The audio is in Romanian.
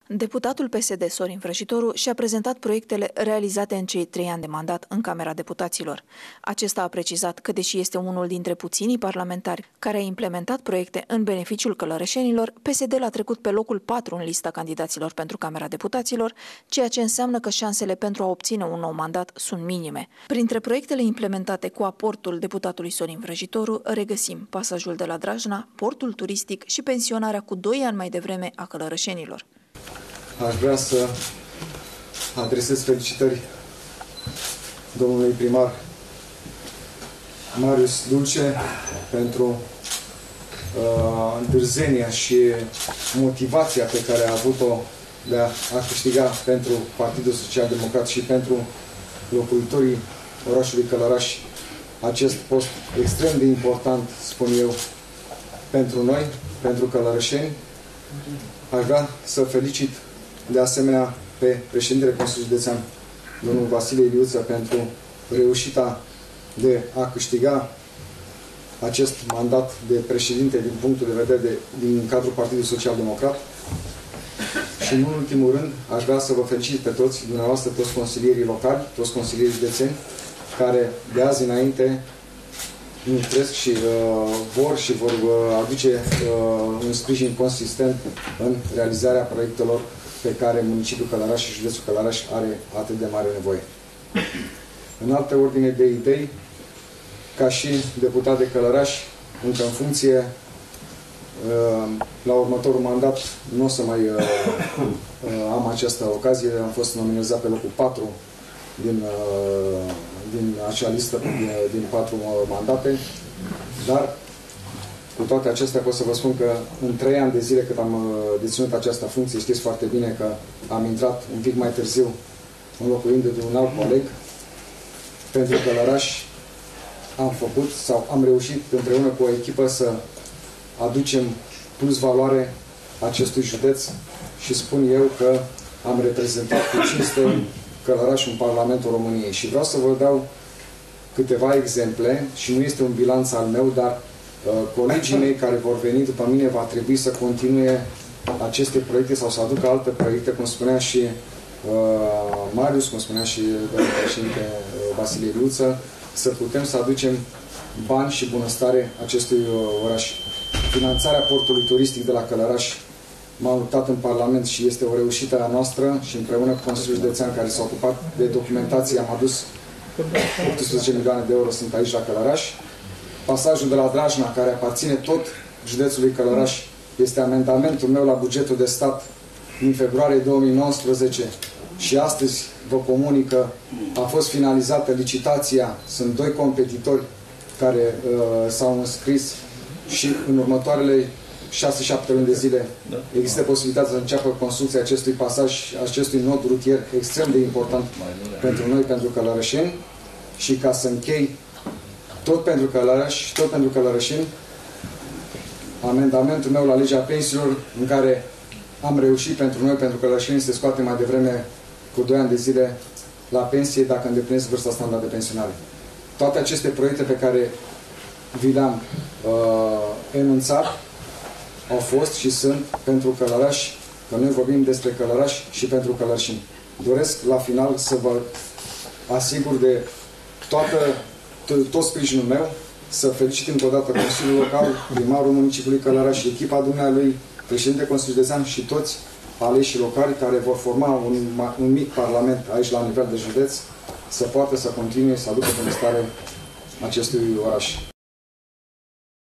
Deputatul PSD Sorin Vrăjitoru și-a prezentat proiectele realizate în cei 3 ani de mandat în Camera Deputaților. Acesta a precizat că, deși este unul dintre puținii parlamentari care a implementat proiecte în beneficiul călărășenilor, PSD l-a trecut pe locul 4 în lista candidaților pentru Camera Deputaților, ceea ce înseamnă că șansele pentru a obține un nou mandat sunt minime. Printre proiectele implementate cu aportul deputatului Sorin Vrăjitoru regăsim pasajul de la Drajna, portul turistic și pensionarea cu 2 ani mai devreme a călărășenilor. Aș vrea să adresez felicitări domnului primar Marius Dulce pentru întârzenia și motivația pe care a avut-o de a câștiga pentru Partidul Social Democrat și pentru locuitorii orașului Călăraș acest post extrem de important, spun eu, pentru noi, pentru călărășeni. Aș vrea să felicit de asemenea pe președintele Consiliului Județean, domnul Vasile Iliuță, pentru reușita de a câștiga acest mandat de președinte din punctul de vedere din cadrul Partidului Social Democrat. Și în ultimul rând, aș vrea să vă felicit pe toți, dumneavoastră, toți consilierii locali, toți consilierii județeni, care de azi înainte nutresc și vor aduce un sprijin consistent în realizarea proiectelor pe care municipiul Călăraș și județul Călăraș are atât de mare nevoie. În altă ordine de idei, ca și deputat de Călăraș, încă în funcție, la următorul mandat nu o să mai am această ocazie. Am fost nominalizat pe locul 4 din acea listă, din 4 mandate, dar cu toate acestea pot să vă spun că în 3 ani de zile cât am deținut această funcție, știți foarte bine că am intrat un pic mai târziu înlocuind de un alt coleg. Pentru Călăraș am reușit împreună cu o echipă să aducem plus valoare acestui județ și spun eu că am reprezentat cu cinste Călăraș în Parlamentul României. Și vreau să vă dau câteva exemple și nu este un bilanț al meu, dar colegii mei care vor veni după mine va trebui să continue aceste proiecte sau să aducă alte proiecte, cum spunea și Marius, cum spunea și domnul președinte Vasile Iliuță, să putem să aducem bani și bunăstare acestui oraș. Finanțarea portului turistic de la Călăraș m-a luptat în Parlament și este o reușită a noastră și împreună cu Consiliul Județean care s-a ocupat de documentație am adus 18 milioane de euro, sunt aici la Călăraș. Pasajul de la Drajna, care aparține tot județului Călăraș, este amendamentul meu la bugetul de stat din februarie 2019 și astăzi vă comunic că a fost finalizată licitația. Sunt 2 competitori care s-au înscris și în următoarele 6-7 luni de zile există posibilitatea să înceapă construcția acestui pasaj, acestui nod rutier extrem de important pentru noi, pentru călărășeni. Și ca să închei, tot pentru Călăraș, tot pentru călărășeni, amendamentul meu la legea pensiilor, în care am reușit pentru noi, pentru călărășeni, să scoate mai devreme cu 2 ani de zile la pensie dacă îndeplinesc vârsta standard de pensionare. Toate aceste proiecte pe care vi le-am enunțat au fost și sunt pentru Călăraș, că noi vorbim despre Călăraș și pentru călărășeni. Doresc la final să vă asigur de tot sprijinul meu, să felicit încă o dată Consiliul Local, primarul municipiului Călăraș și echipa dumnealui, președintele Consiliului Județean și toți aleșii locali care vor forma un mic parlament aici la nivel de județ, să poată să continue să aducă bunăstare acestui oraș.